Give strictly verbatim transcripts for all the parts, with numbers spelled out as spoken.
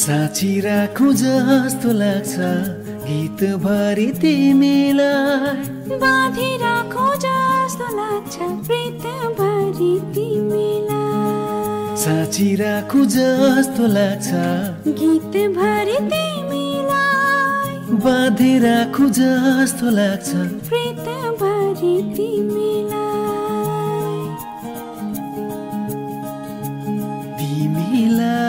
साँची राखु जस्तो लाग्छ गीत भरि तिमीलाई, बाँधी राखु जस्तो लाग्छ प्रीत भरि तिमीलाई, साँची राखु जस्तो लाग्छ गीत भरि तिमीलाई, बाँधी राखु जस्तो लाग्छ प्रीत भरि तिमीलाई, तिमीलाई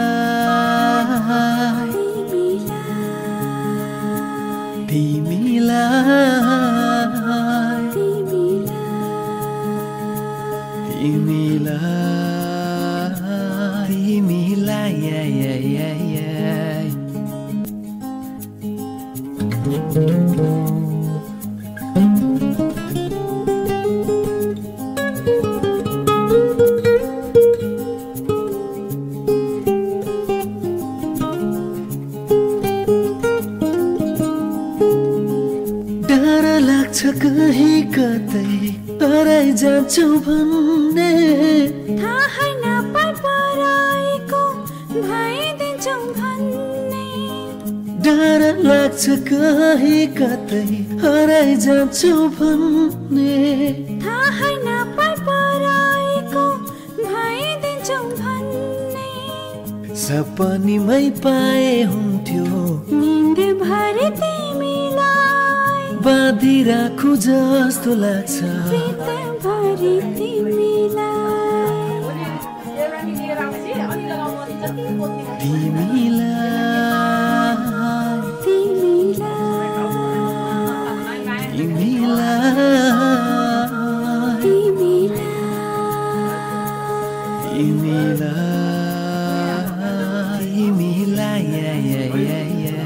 तिमीलाई तिमीलाई तिमीलाई या या या या। डर लाग्छ कहीँ कतै हराइ जान्छु भन्ने, थाहै नपाई पराएको भइदिन्छु भन्ने, डर लाग्छ कहीँ कतै हराइ जान्छु भन्ने, थाहै नपाई पराएको भइदिन्छु भन्ने, सपनीमै पाए हुन्थ्यो निन्द भरि तिमीलाई, बाँधी राखु जस्तो लाग्छ प्रीत भरि तिमीलाई, तिमीलाई तिमीलाई तिमीलाई तिमीलाई तिमीलाई या या या या।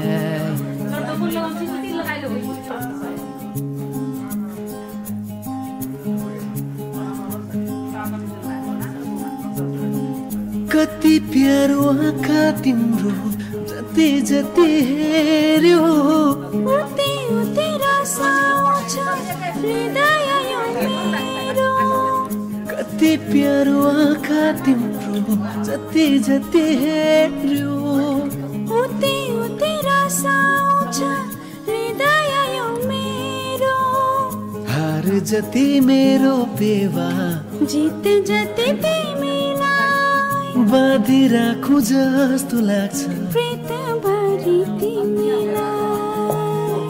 कति प्यारो आँखा तिम्रो जति जति हेर्यो, उति उति रसाउँछ हृदय यो मेरो, कति प्यारो आँखा तिम्रो जति जति हेर्यो, उति उति रसाउँछ हृदय यो मेरो, हार जति मेरो पेवा जित जति तिमीलाई, बाँधी राखु जस्तो लाग्छ प्रीत भरि तिमीलाई,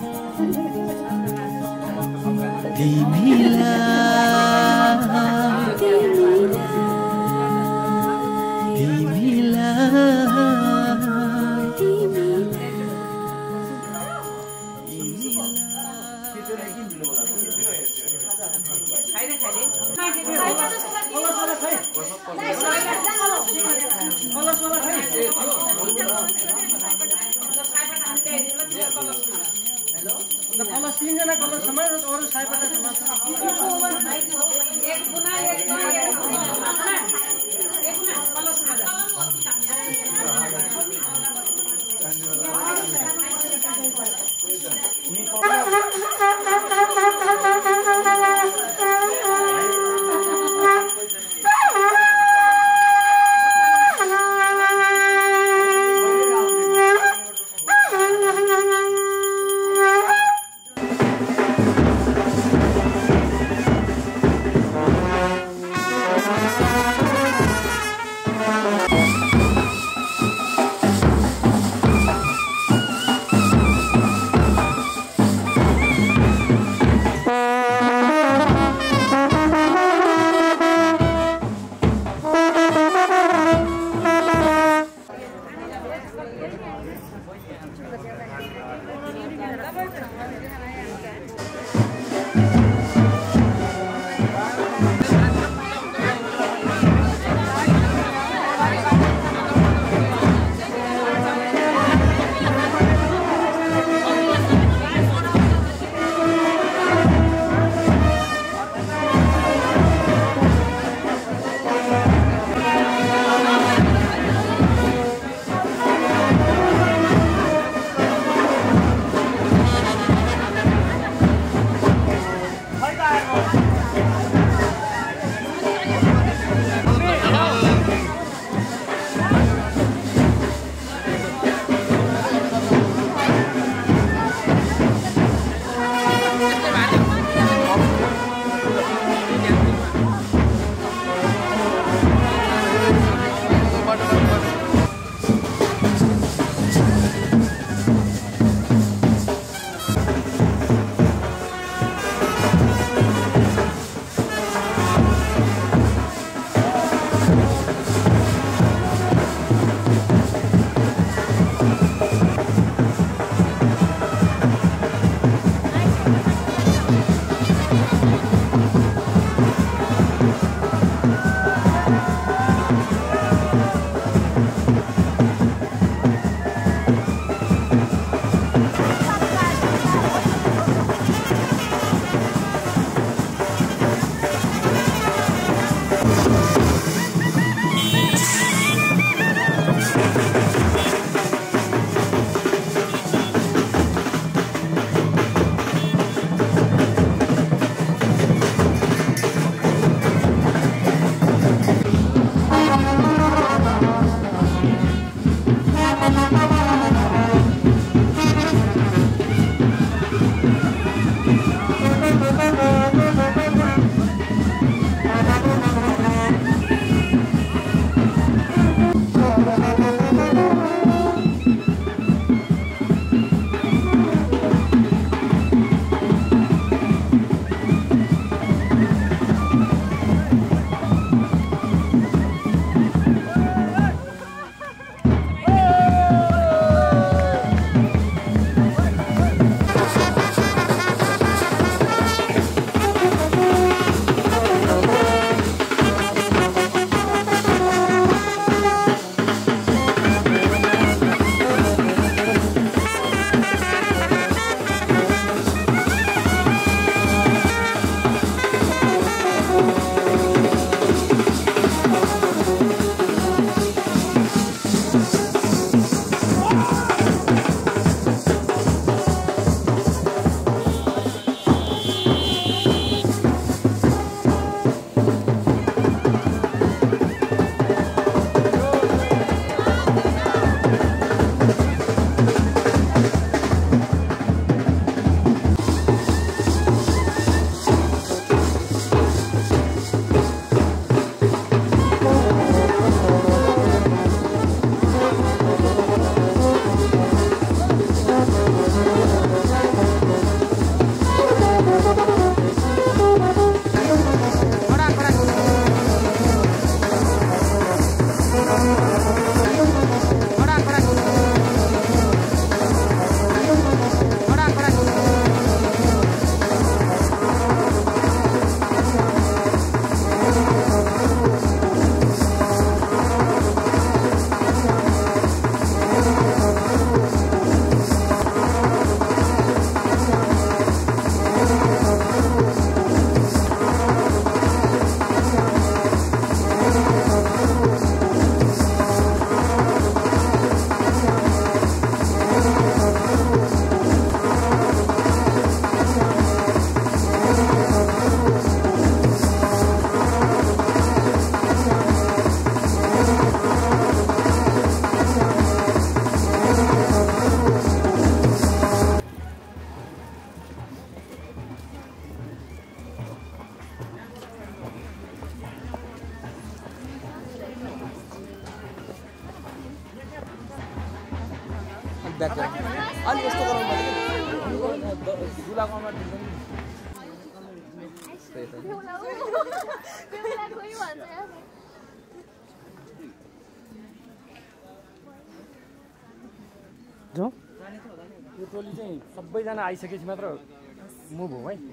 तिमीलाई तिमीलाई तीनजना कलर समान अरू साइपटा समान ब्याक अलि यस्तो गराउनु पर्यो दुलाकोमा जो यो टोली चाहिँ सबैजना आइसकेपछि मात्र मुभ हो है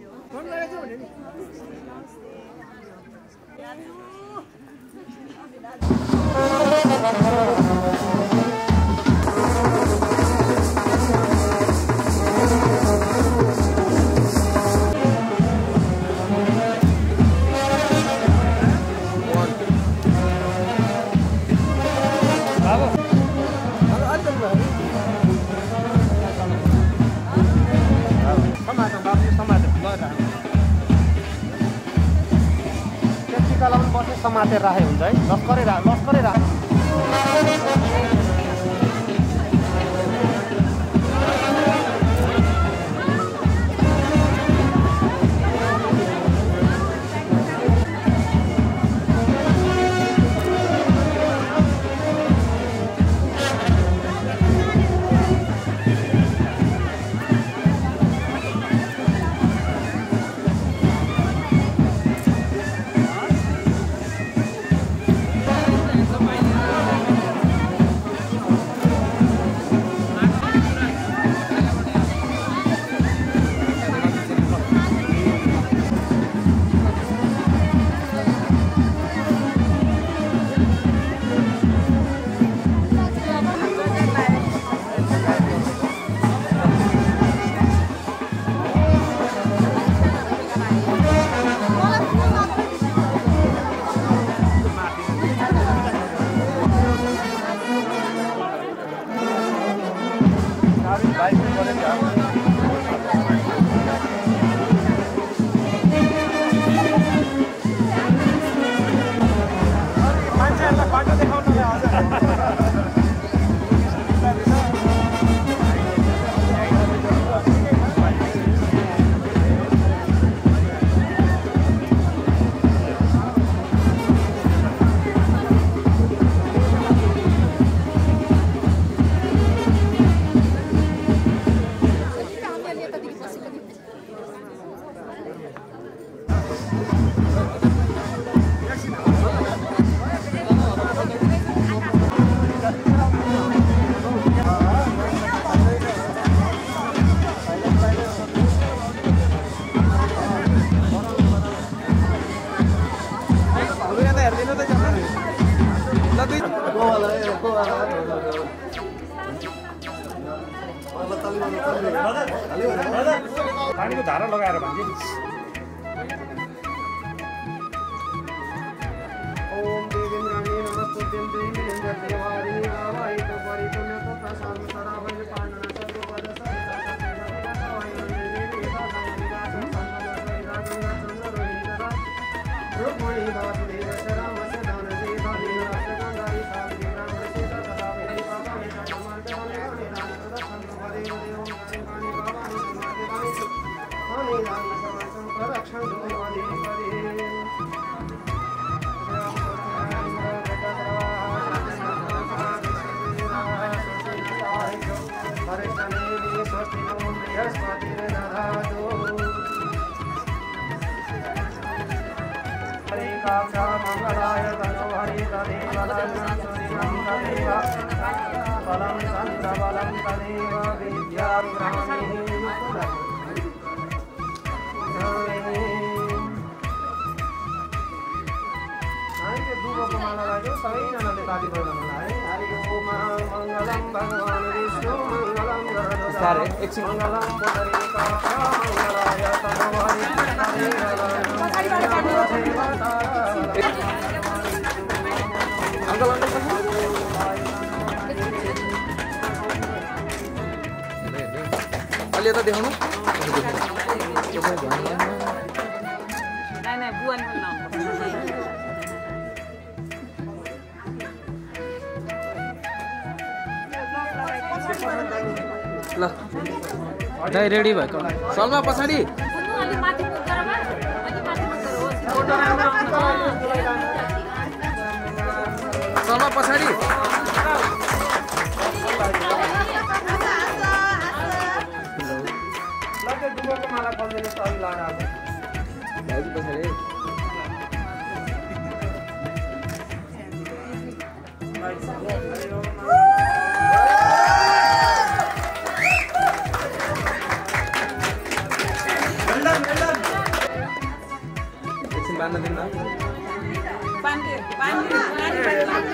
समातेर राखे हुन्छ है लस्करै रा लस्करै राख पानीको धारा लगाएर भन्छ ओम देवेन्द्राणी नमस्तुभ्यं देवी देवारी आवाय परितुल्य प्रसाद सरावै पाणना सर्वपद रुक्मणी वासुदेव शराम सदान देवानी राष्ट्रगंगारी साधि ब्राह्मण सीता सदा वेदी पापानि धर्मार्थ बलिदानि दानप्रद संतपदे देवं कानि भवानि समाधिवानि स्वामी रानी समासं करक्षण देवानि पदे मंगलाय तनो हरि तदेव सूर्यं तदेव बलं चन्द्रबलं तदेव विद्यां सबैजनाले ताली बजाउनुलाई हरि ओम मङ्गलं भगवान् विष्णु मङ्गलं गरुडध्वज मङ्गलं पुण्डरीकाक्ष मङ्गलाय तनो हरि अलि यता देखाउनु ल दाइ रेडी भएको सलमा पछाडि सलमा पछाडि भाउजू पछाडि एकछिन बाँध्न दिनु न पानी पानी पानी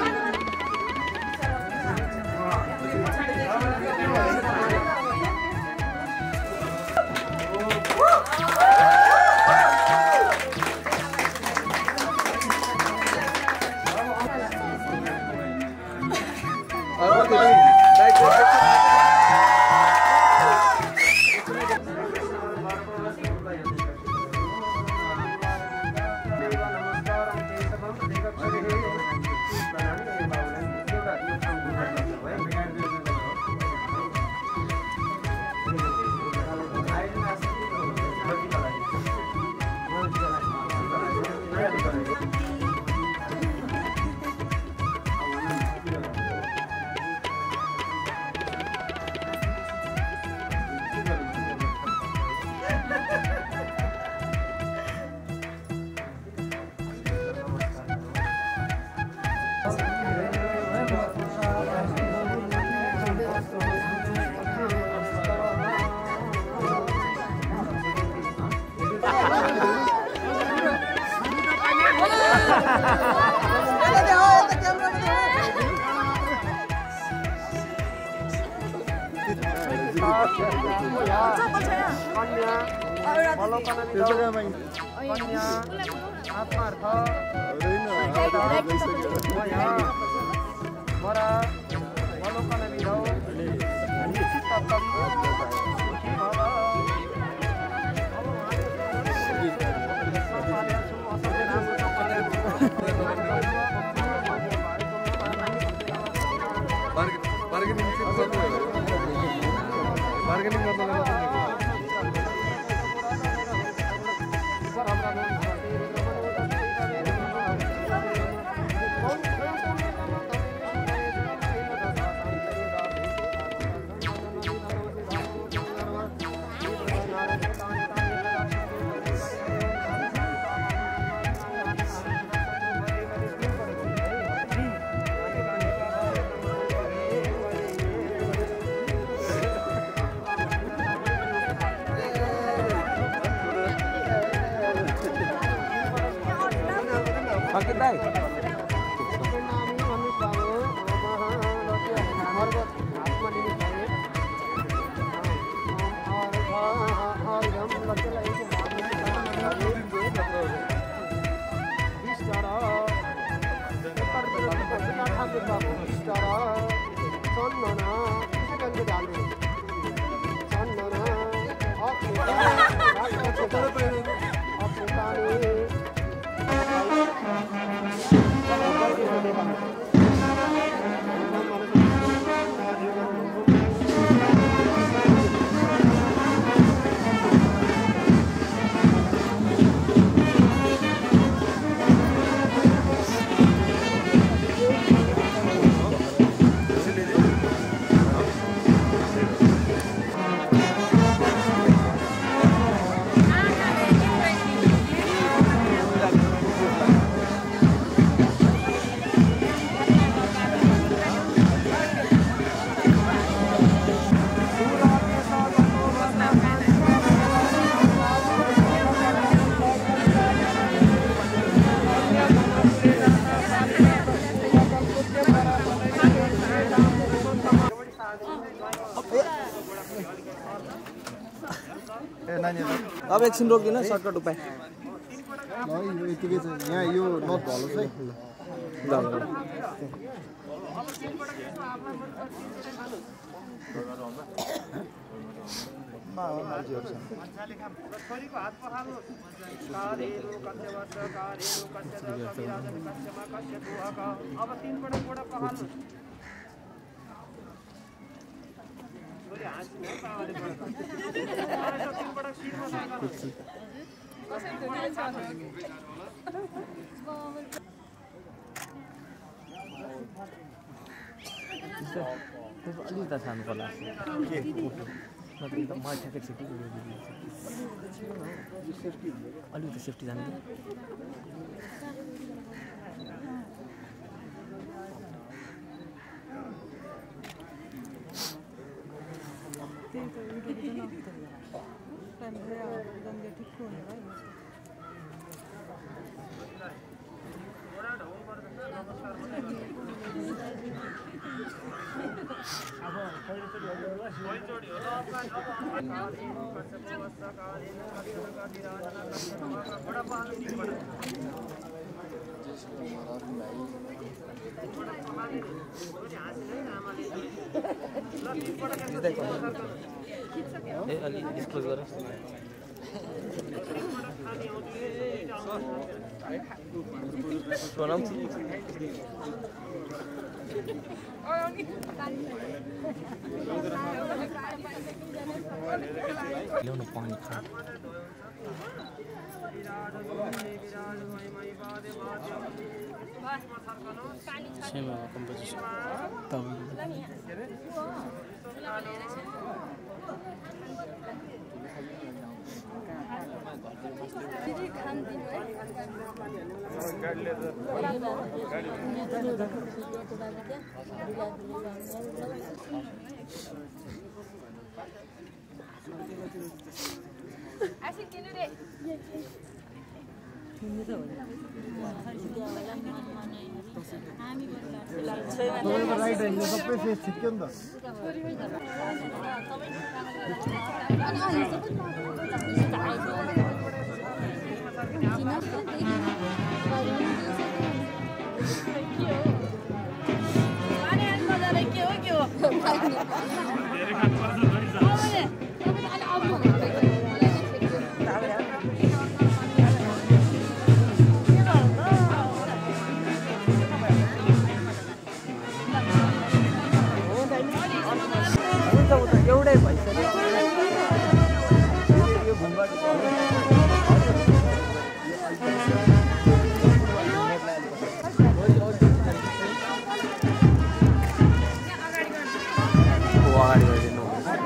अब एकछिन रोक्दिन सर्टकट उपाय ल यतिकै छ यहाँ यो नट भलो छ है ल छोरीको हात पखाल्नुस् कारेरु कस्यवत् कारेरु कस्यद कविराजन कस्यमा कस्य दुहक अब तीन पटक पटक पखाल्नुस् छोरी हाँस्नु पावाले पटक तीन पटक शिरमा सार्नुहोस् अलिकति सानो पर्ला नत्र एकदम मलाई ठ्याक्कै सेफ्टी अलिकति सेफ्टी जाने ए अलि डिस्क्लोज गर प्रणाम ल्याउनु पानी खा same composition Asyik tidur dek. Right है ये सबै फेस छिक्यो नि एउटै भइसक्यो यो घुम्बा अगाडि गरिदिनु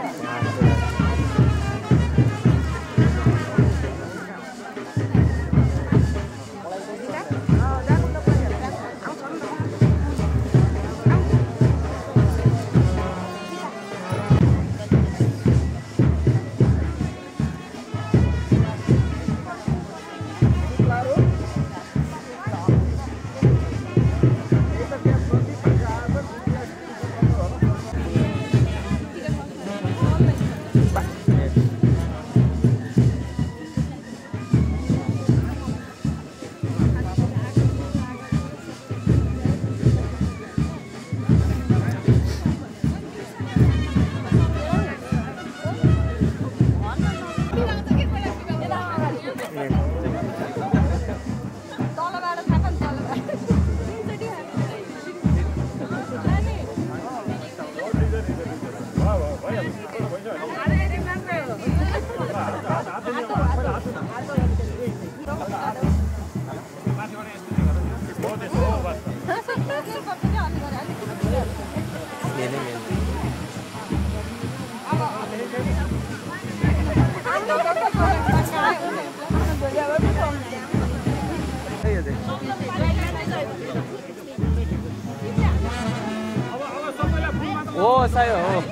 ओ सायो हो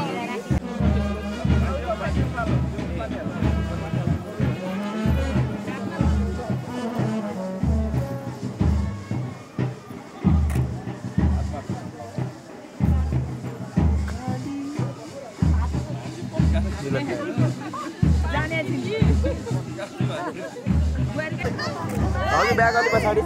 अघि ब्याग अलि पछाडि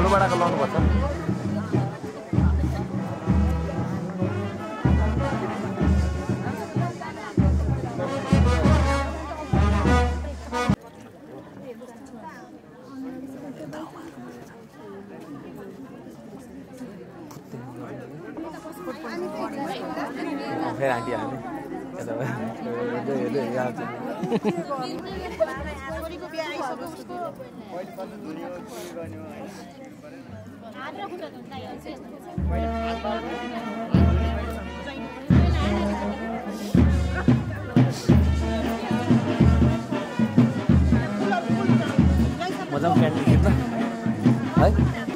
गोरुबाडाको लाउनुपर्छ फेरि आन्टी हामी मजा क्यान्डिल खिच्न है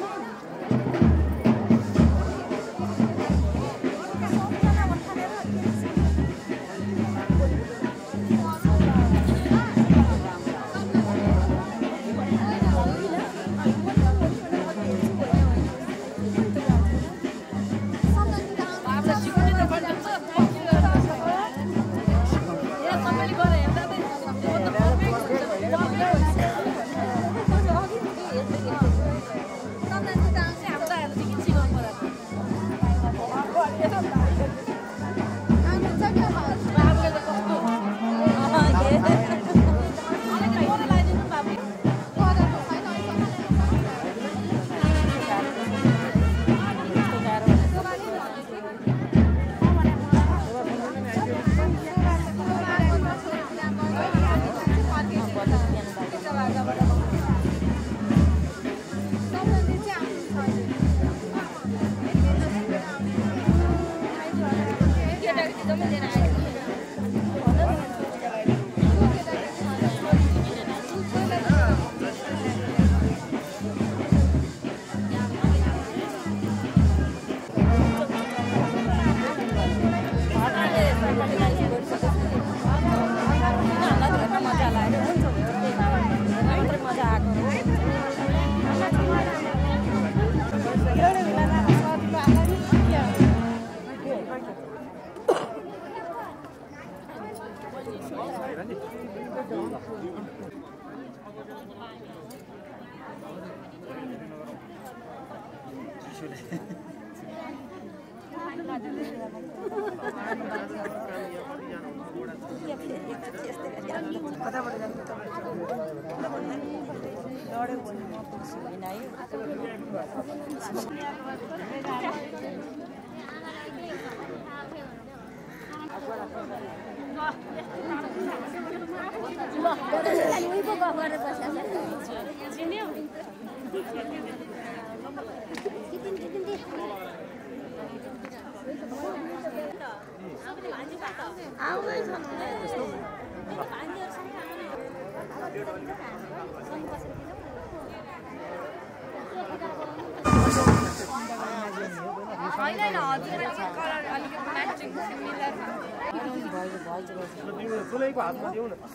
ठुलैको हातमा दिउँ न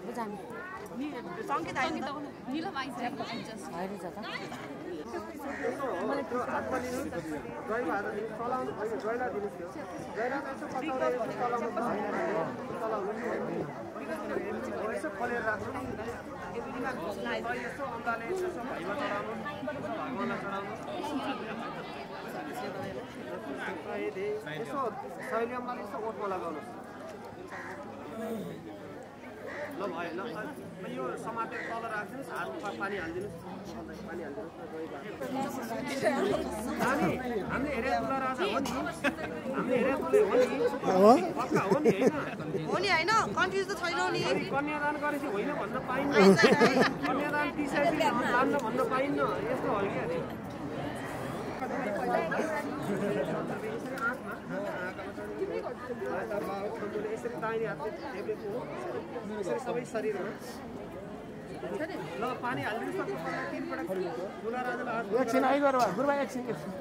सङ्केत आइदिन्छ निलो माइस हातमा लिनु जयको हात दिनु चलाउनु होइन जयलाई दिनुहोस् त्यो जयलाई यसो पछाउरे चलाउनु चलाउनु यसो खोलेर राख्नु यसो अन्दाले यसो भाइमा चढाउनु भगवानलाई चढाउनु यसो शैलियमलाई यसो ओठमा लगाउनु ल भयो ल यो समातेर तल राख्दिनुहोस् हातमा पानी हालिदिनुहोस् पानी हालिदिनुहोस् हामी हामीले हेरे तुला राजा हो नि हामीले हेरे तुले हो नि पक्का हो नि हैन हो नि हैन कन्फ्युज त छैनौ नि कन्यादान गरेपछि होइन भन्न पाइन्न कन्यादान पिसाइसी जान्न भन्न पाइन्न यस्तो हो कि यसरी दाहिने हातले टेब्लेटको यसरी सबै शरीरमा ल पानी हालिदिनुहोस् न तीन पटक दुला राजालाई एकछिन आइगर गुरुबा एकछिन एकछिन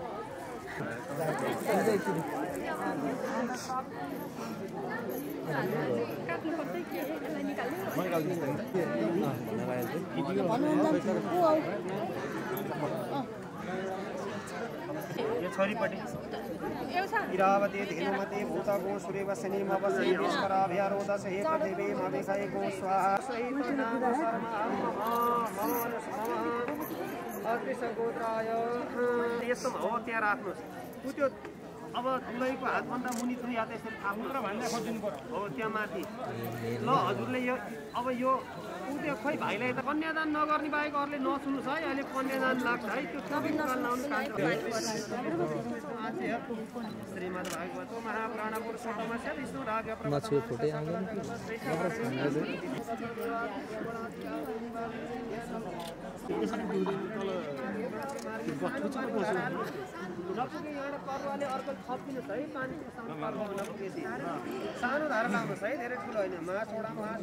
यो छोरीपट्टि इरावती धेनुमते भूतगो सूर्यवसनी मवसि नमस्काराभ्यारोदस हे पृथिवी मविषये गो स्वाहा सहित नाम शर्मा मम अग्निसगोत्राय यस्तोमा हो त्यहाँ राख्नुहोस् उ त्यो अब दुलैको हातभन्दा मुनि दुई हात यसरी थाप्नु भन्दा खोजिदिनु पर्यो हो त्यहाँ माथि ल हजुरले यो अब यो उ त्यो खोइ भाइलाई त कन्यादान नगर्ने बाहेक अरूले नसुन्नुहोस् है अहिले कन्यादान लाग्छ है त्यो सबै निकाल्न श्रीमद् भागवत महापुराण पुरुषोत्तम विष्णु राग नपुगे एउटा पर्वाले अर्को थपिनुहोस् है पानी नपुगेपछि सानो धारा लाउनुहोस् है धेरै ठुलो होइन माछोडा माछ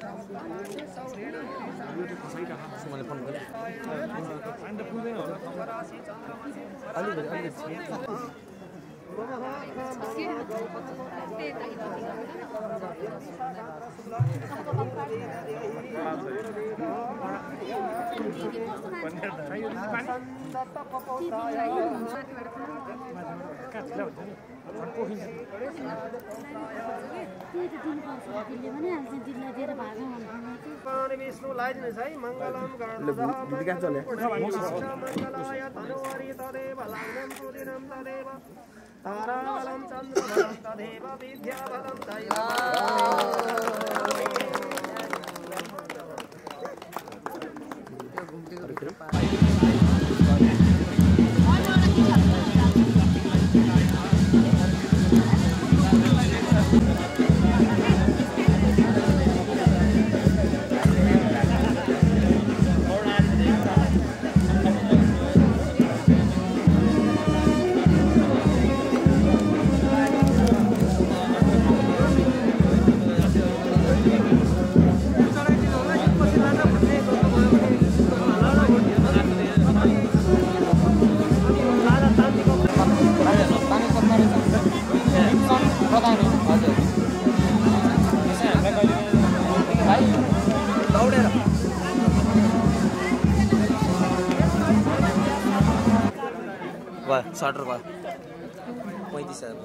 विष्णु लगाइदिनुहोस् है मङ्गलम मङ्गलाय धनुवरी तदेव लाङ्गम सुदिनं तदेव ताराबलं चन्द्रबलं तदेव विद्याबलं दैव साठ रुपये पैंतीस हजार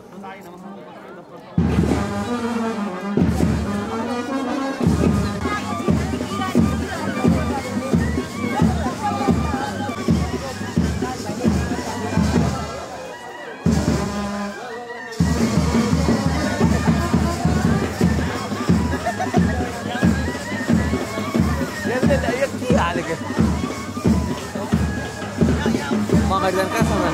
मगर कहाँ सामान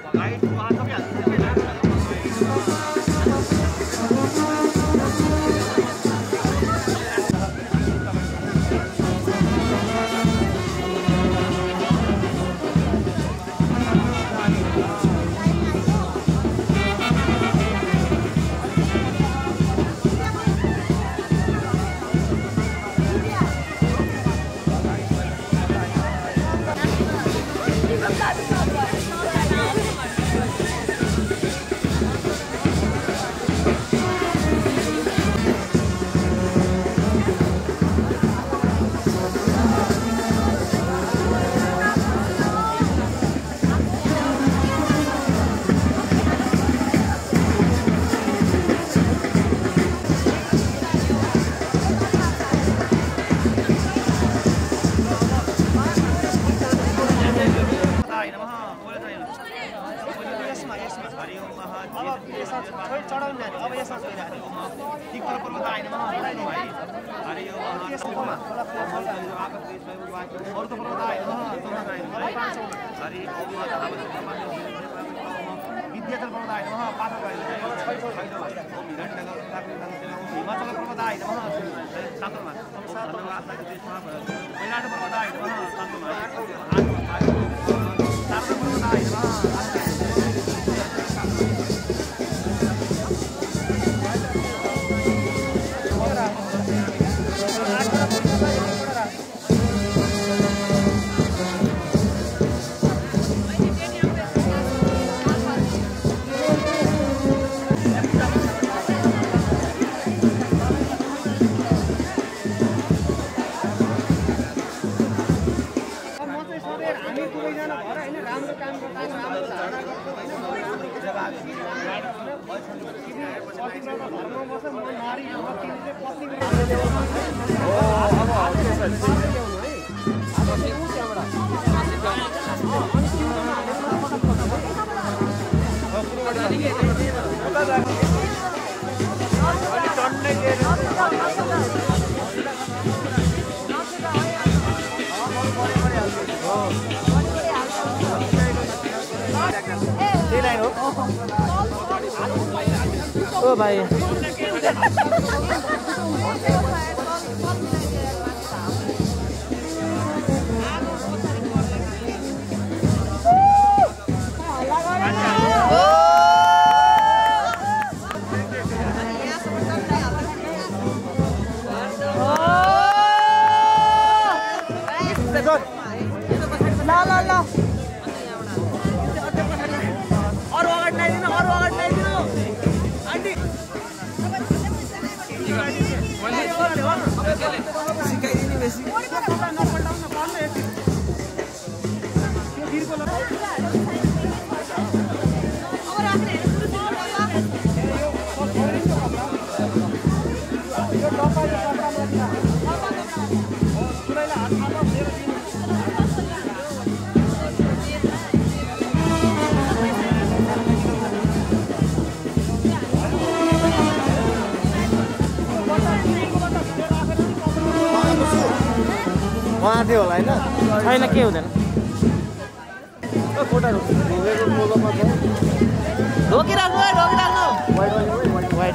विद्याचल पर्वताय नमः पाठकाय हिमाचल पर्वताय नमः शान्तमा वैराट पर्वताय नमः शान्तमा शारदा पर्वताय नमः ओ भाइ ल ल ल अरु अगाडि नआइदिनु अरु अगाडि नआइदिनु आन्टी सिकाइदिनु बेसी वहाँ थियो होला हैन छैन के हुँदैन फोटो ढोकिराख्नु है ढोकिराख्नु वाइट वाइट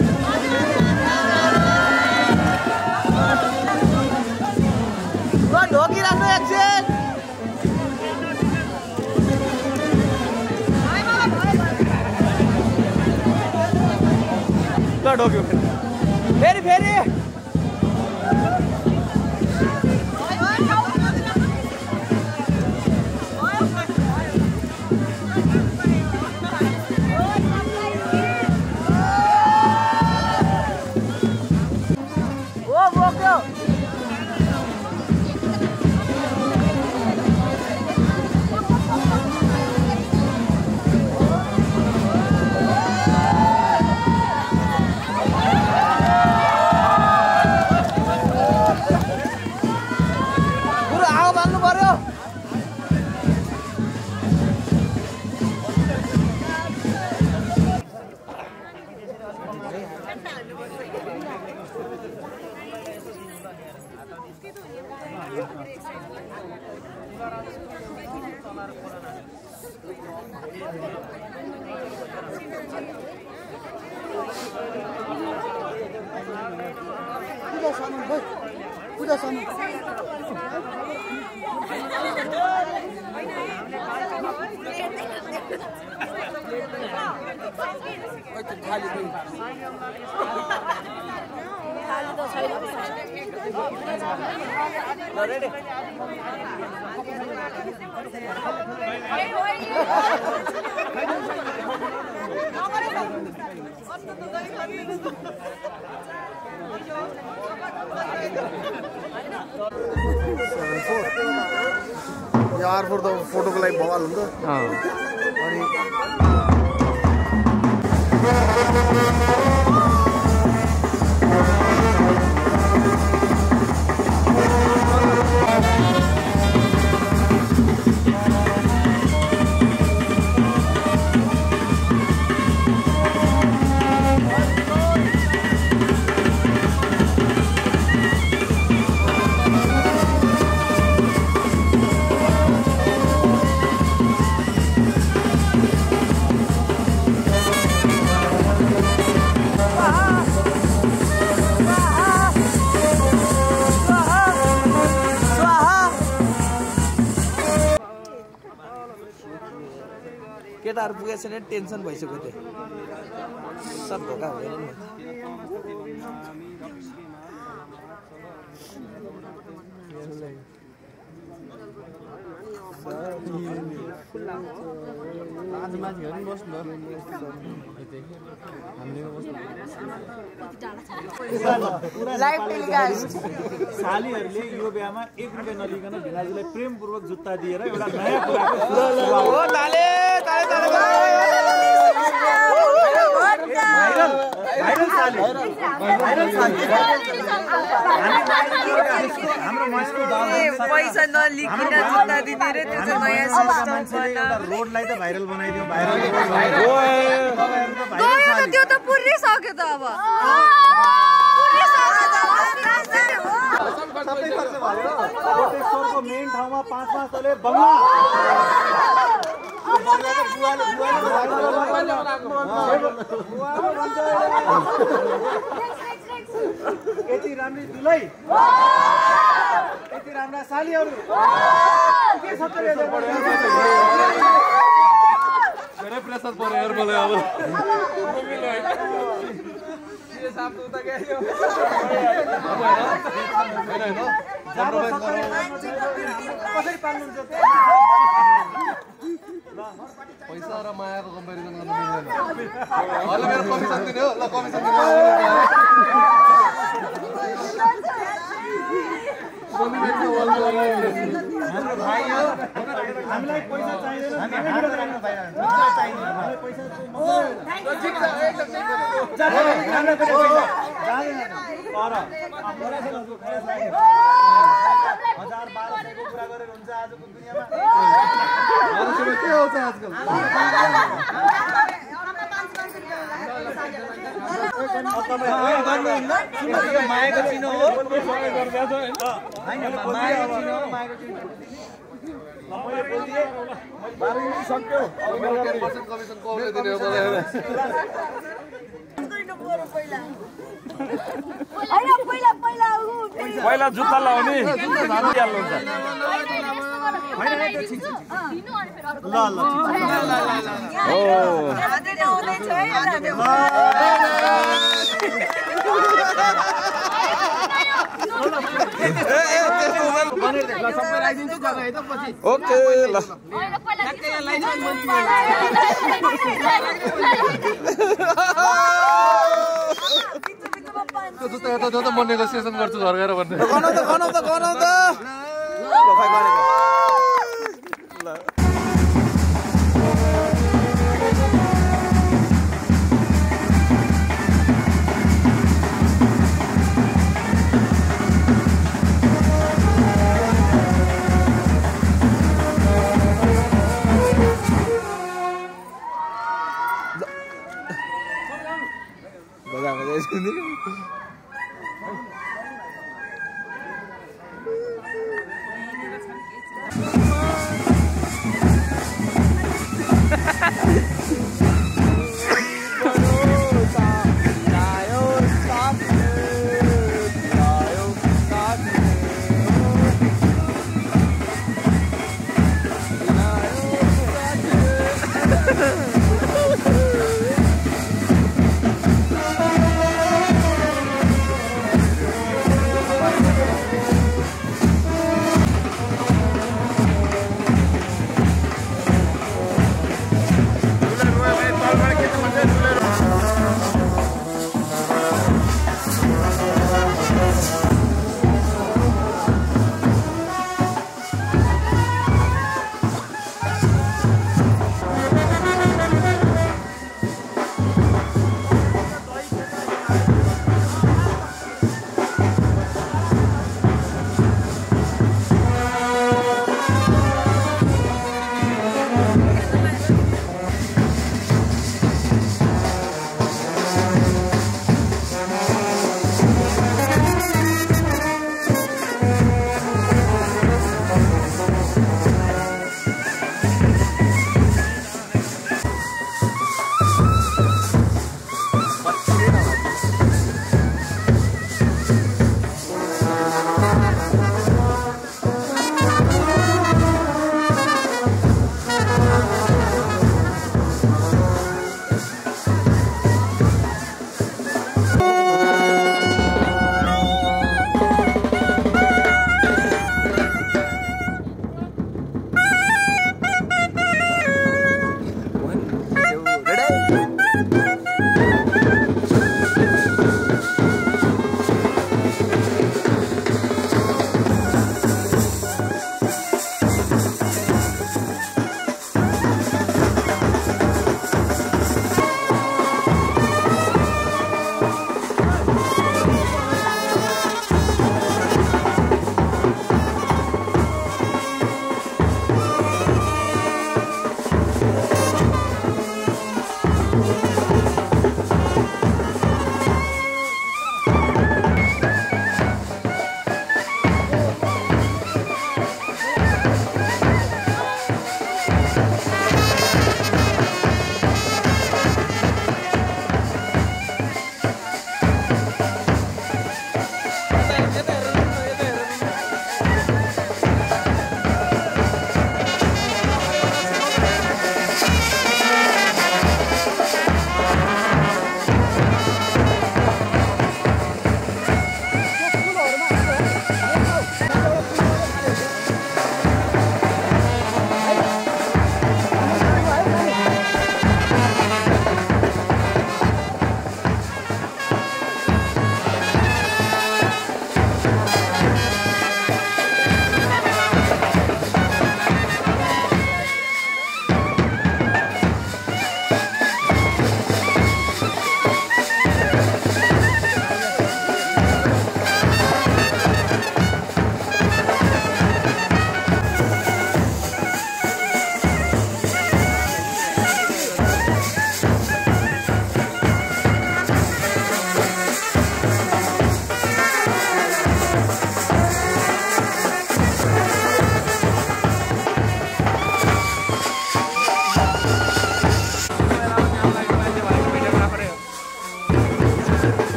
ल ढोकिराख्नु एकछिन ल ढोक्यो फेरि फेरि पूजा सामान भाइ पूजा सामान खाली खाली त छैन रेडी यार फोर त फोटोको लागि बवाल हुन्छ अनि केटाहरु पुगेछ नि टेन्सन भइसक्यो त्यो सब धोका हुँदैन नि सालीहरूले यो बिहामा एक रुपियाँ नलिकन भिनाजुलाई प्रेमपूर्वक जुत्ता दिएर एउटा नयाँ कुराको पैसा नलिकन जुत्ता दिने रे त्यो चाहिँ नयाँ सिस्टम बना रोडलाई त भाइरल बनाइदियो भाइरल त्यो त पुरै सक्यो त अब सबै खर्च भयो कोटेश्वरको मेन ठाउँमा पाँच पाँच तले बङ्गला यति राम्री दुलै यति राम्रा सालीहरू के सत्तरी हजार धेरै प्रेसर पर्यो यार मलाई अब कसरी पाल्नुहुन्छ पैसा र मायाको कम्पेरिजन गर्न मिल्दैन अहिले मेरो कमिसन दिने हो ल कमिसन दिने हाम्रो भाइ हो हामीलाई पैसा चाहिदैन हामी राम्रो भाइ हामीलाई पैसा हजार बाह्र सयको कुरा गरेर हुन्छ आजको दुनियाँमा के आउँछ आजकल मायाको चिनो हो मायाको चिनो हो मायाको चिनो मैले बोलिदिएँ बाह्र मिनट सक्यो कमिसन कमले दिने हो मलाई पहिला जुत्ता लाउने ल ल ओके ल त्यो जस्तो यता जता म नेगोसिएसन गर्छु घर गएर भन्ने गनौ त गनौ त गनौ त बजा बजा सुनि Ha ha ha! Thank you.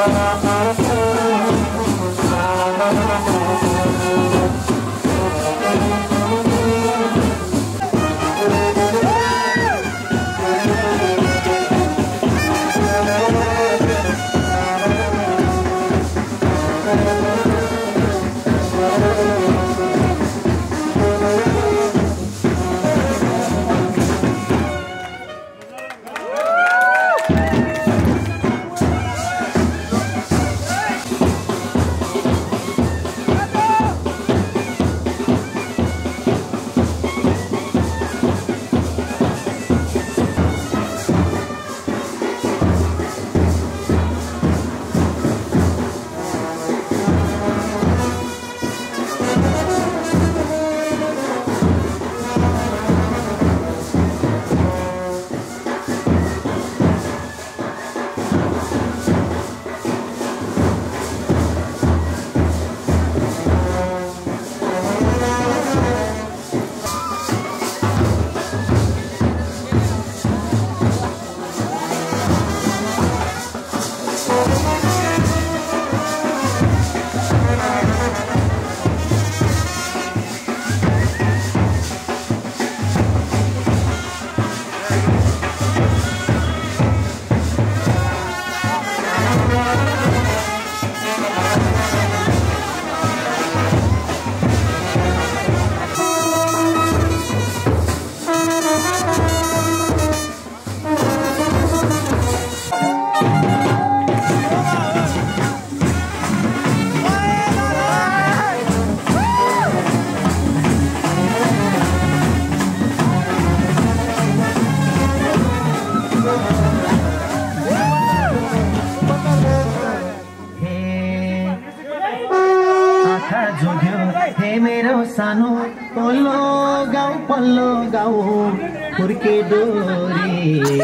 सानो पल्लो गाउँ पल्लो गाउँ फुर्के डोरी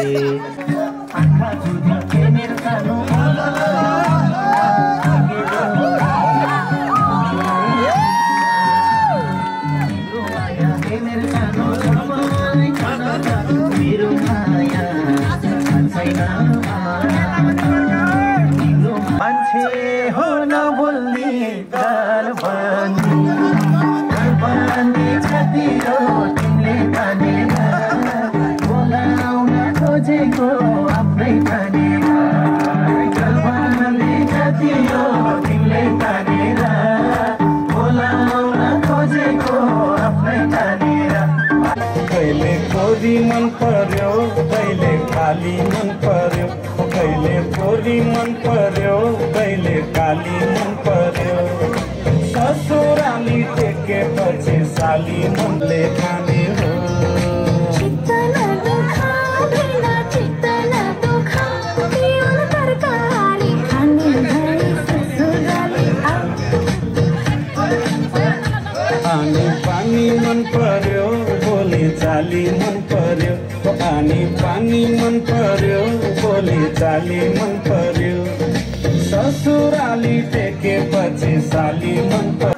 आँखा जुझ्यो मेरो सानो मेरो माया मान्छे हो नबोल्ने गाल भन्ने तिमीले तानेर बोलाउन खोजेको आफ्नै तानेर जलपानले जति हो तिमीले तानेर बोलाउन खोजेको आफ्नै तानेर कहिले कोरी मन पर्यो कहिले काली मन पर्यो कहिले कोरी मन पर्यो कहिले काली मन पर्यो ससुराली टेकेपछि साली मनले खाने हो पानी पानी मन पर्यो बोली चाली मन पर्यो पानी पानी मन पर्यो बोली चाली मन पर्यो ससुराली टेकेपछि साली मन पर्यो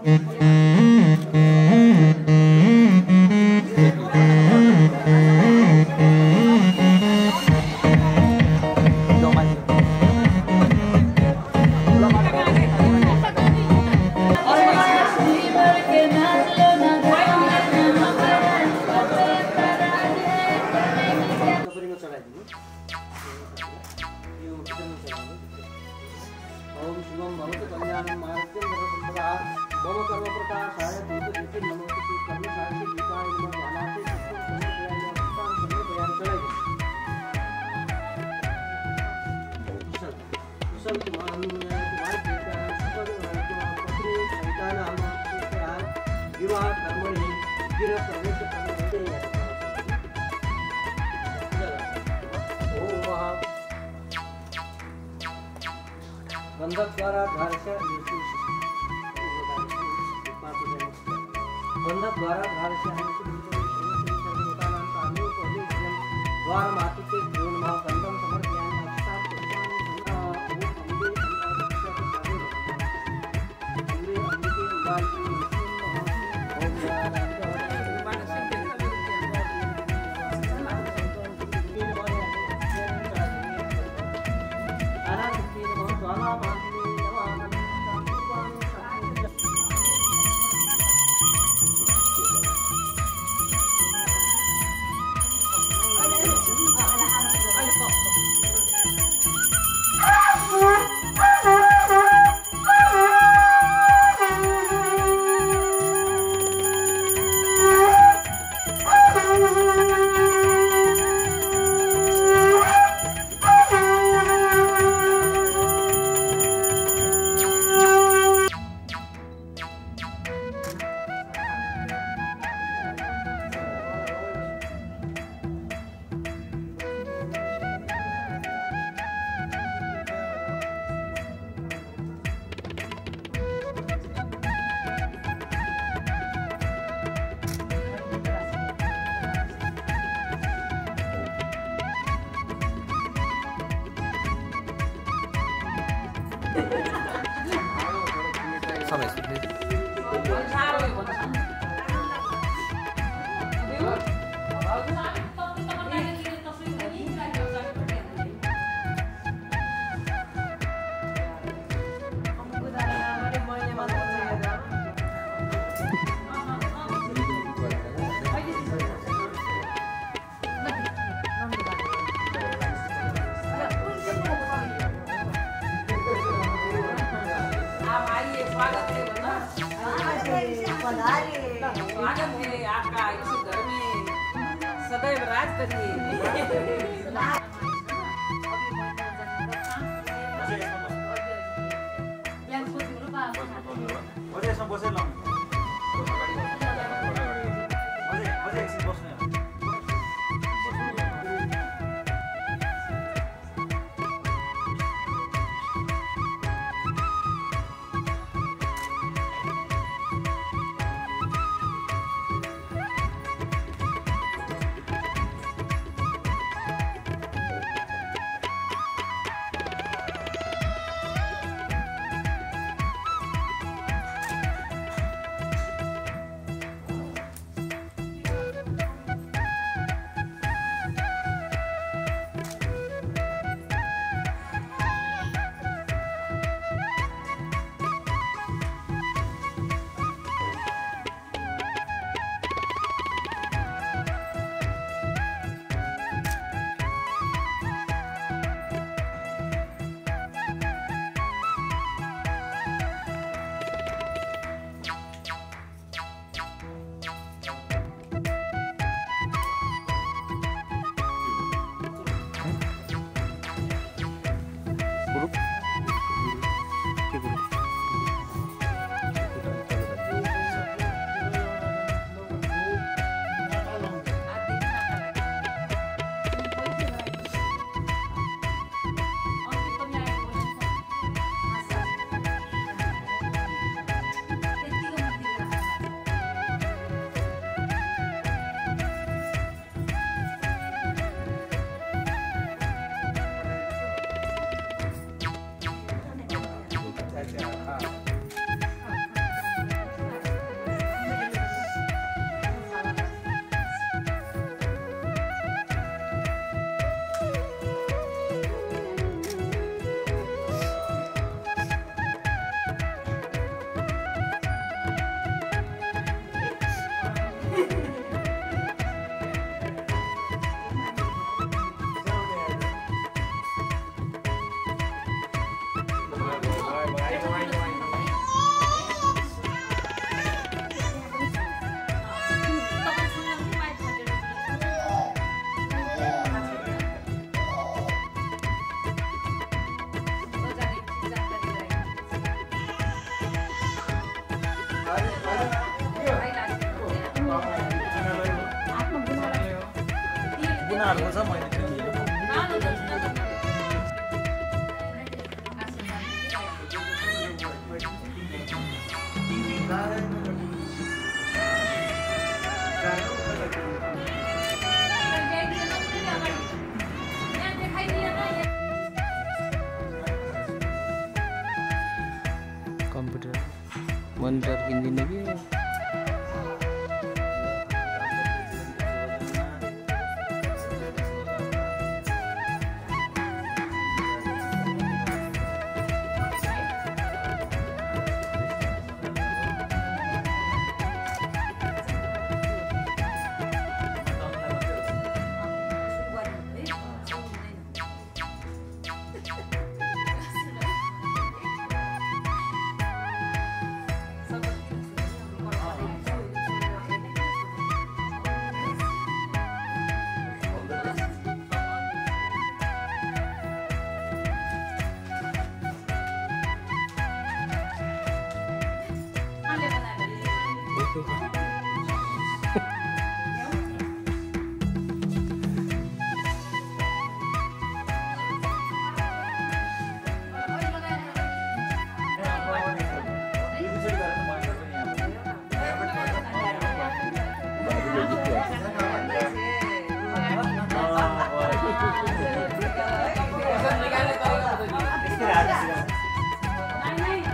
बंधक द्वारा घर से बंधक द्वारा घर से द्वार मातु के जीवन भाव बंधन समर्पयामि स्वागत है आपका इस घर में सदैव राज करिए। कंप्यूटर मॉनिटर किन्दिने कि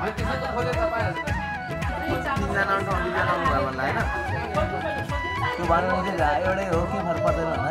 त्यसै त खोले त पाइहाल्छ तिनजना अन्त दुईजना भयो भन्दा होइन त्यो भन्नु चाहिँ एउटै हो कि फरक पर्दैन है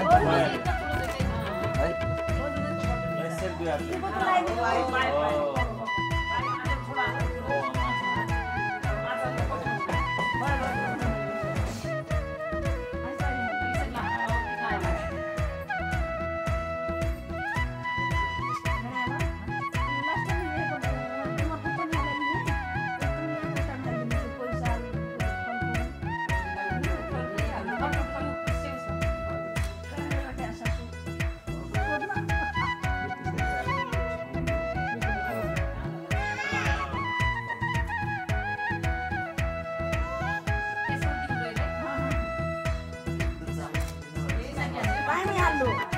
Vai, minha Lu.